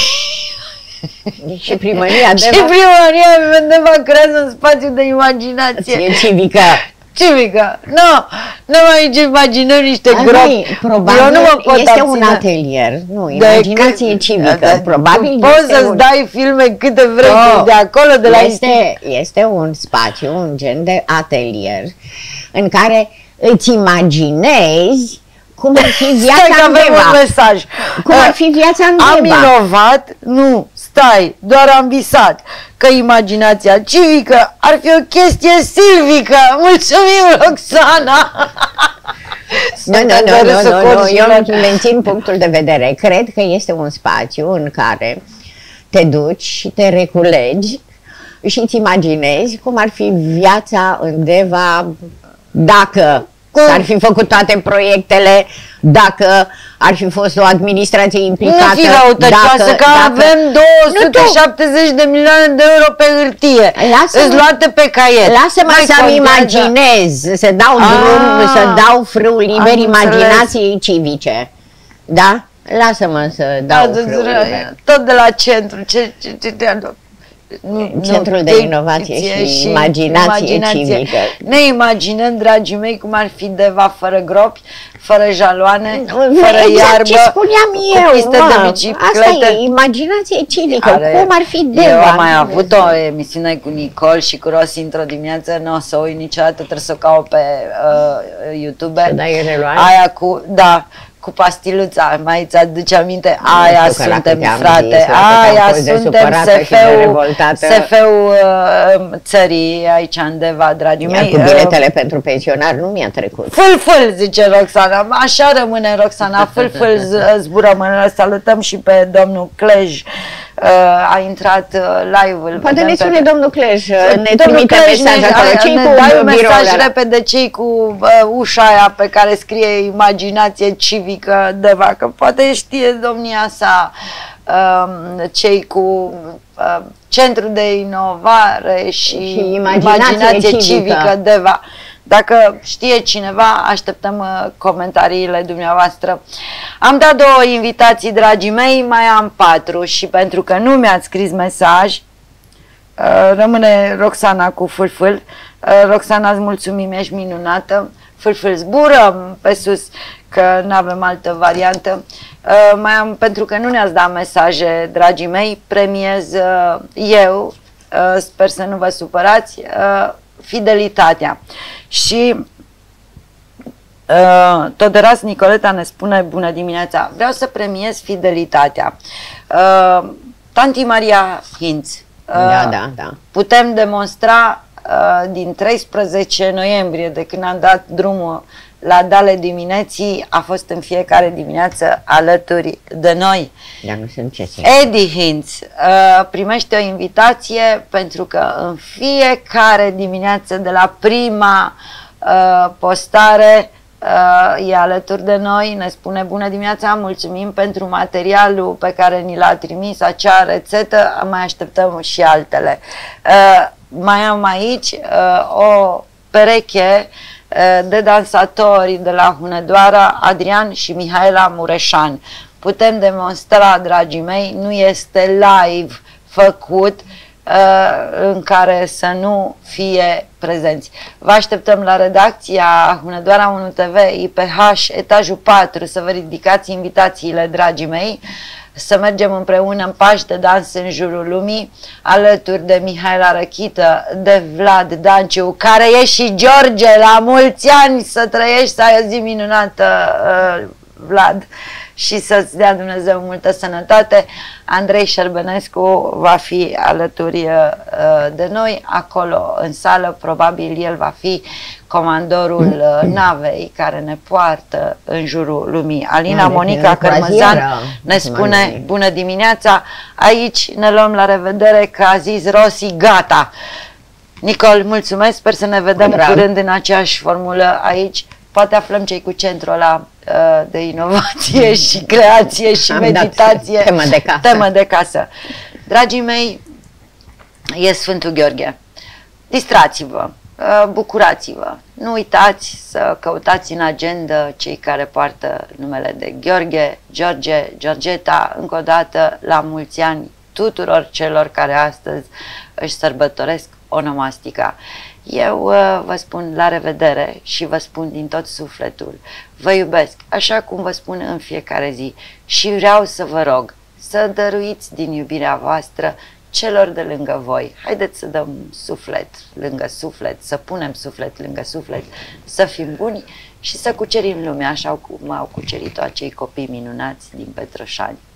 și primăria
și primăria Deva creează un spațiu de imaginație
civică.
Civică. Nu, nu mai imaginăm niște gropi.
Probabil eu nu mă pot este abține. Un atelier. Nu, imaginație civică. De, probabil
poți să-ți un... dai filme câte vrei no, de acolo, de la
este, este un spațiu, un gen de atelier în care îți imaginezi cum ar fi viața în Deva.
Un mesaj.
Cum ar fi viața în Deva.
Am inovat? Nu, stai, doar am visat că imaginația civică ar fi o chestie silvică. Mulțumim, Roxana!
Nu, nu, nu, nu, nu, nu, eu mențin punctul de vedere. Cred că este un spațiu în care te duci și te reculegi și îți imaginezi cum ar fi viața în Deva dacă s-ar fi făcut toate proiectele, dacă ar fi fost o administrație implicată.
Nu fi răutăcioasă, că dacă... avem două sute șaptezeci de milioane de euro pe hârtie, îți luate pe caiet.
Lasă-mă să-mi imaginez, să dau drum, să dau frâu liber imaginației civice. Da? Lasă-mă să dau frâu liber.
Tot de la centru. Ce, ce, ce, ce,
Centrul nu, de Inovație și, și imaginație, imaginație civică.
Ne imaginăm, dragii mei, cum ar fi Deva fără gropi, fără jaloane, fără
exact
iarbă,
ce spuneam eu,
cu piste de biciclete.
Asta e imaginație civică. Are, cum ar fi Deva?
Eu am mai avut o emisiune cu Nicol și cu Rossi într-o dimineață, nu o să o uit niciodată, trebuie să o caut pe uh, YouTube. Aia cu, da, cu pastiluța, mai ți-aduce aminte? Aia suntem, frate, aia suntem S F-ul uh, țării aici în Deva, dragii
mei. Cu biletele uh, pentru pensionari nu mi-a trecut.
Fâl, fâl, zice Roxana, așa rămâne Roxana, fâl, fâl, zburăm, salutăm și pe domnul Clej. Uh, a intrat uh, live-ul.
Poate ne spune pe... domnul Clej, ne trimite mesaj acolo.
Ne, ne dai un mesaj repede, cei cu uh, ușa aia pe care scrie imaginație civică Deva, că poate știe domnia sa uh, cei cu uh, Centrul de Inovare și, și imaginație, imaginație civică. civică Deva. Dacă știe cineva, așteptăm uh, comentariile dumneavoastră. Am dat două invitații, dragii mei, mai am patru și pentru că nu mi-ați scris mesaj, uh, rămâne Roxana cu fâlfâl. Uh, Roxana, îți mulțumim, ești minunată. Fâlfâl, zburăm pe sus, că nu avem altă variantă. Uh, mai am, pentru că nu ne-ați dat mesaje, dragii mei, premiez uh, eu, uh, sper să nu vă supărați, uh, fidelitatea. Și uh, Toderas Nicoleta ne spune bună dimineața, vreau să premiez fidelitatea. Uh, Tanti Maria Hinț, uh,
da, da, da.
putem demonstra uh, din treisprezece noiembrie, de când am dat drumul la Dale dimineții, a fost în fiecare dimineață alături de noi.
Dar nu sunt ce
Eddie Hinț uh, primește o invitație pentru că în fiecare dimineață de la prima uh, postare uh, e alături de noi, ne spune bună dimineața, mulțumim pentru materialul pe care ni l-a trimis, acea rețetă, mai așteptăm și altele. Uh, mai am aici uh, o pereche de dansatori de la Hunedoara, Adrian și Mihaela Mureșan. Putem demonstra, dragii mei, nu este live făcut uh, în care să nu fie prezenți. Vă așteptăm la redacția Hunedoara unu T V, I P H, etajul patru, să vă ridicați invitațiile, dragii mei, să mergem împreună în pași de dans în jurul lumii, alături de Mihaela Răchită, de Vlad Danciu, care e și George, la mulți ani, să trăiești, să ai o zi minunată, uh, Vlad, și să-ți dea Dumnezeu multă sănătate. Andrei Șerbenescu va fi alături uh, de noi, acolo în sală, probabil el va fi comandorul navei care ne poartă în jurul lumii. Alina Monica Cărmăzan ne spune bună dimineața, aici ne luăm la revedere că a zis Rossi gata. Nicol, mulțumesc, sper să ne vedem curând în aceeași formulă aici. Poate aflăm ce-i cu centrul ăla uh, de inovație și creație și Am meditație.
Dat temă de casă.
Temă de casă. Dragii mei, e Sfântul Gheorghe. Distrați-vă, uh, bucurați-vă. Nu uitați să căutați în agenda cei care poartă numele de Gheorghe, George, Georgeta, încă o dată la mulți ani tuturor celor care astăzi își sărbătoresc onomastica. Eu uh, vă spun la revedere și vă spun din tot sufletul, vă iubesc, așa cum vă spun în fiecare zi și vreau să vă rog să dăruiți din iubirea voastră celor de lângă voi. Haideți să dăm suflet lângă suflet, să punem suflet lângă suflet, să fim buni și să cucerim lumea așa cum au cucerit-o acei copii minunați din Petrășani.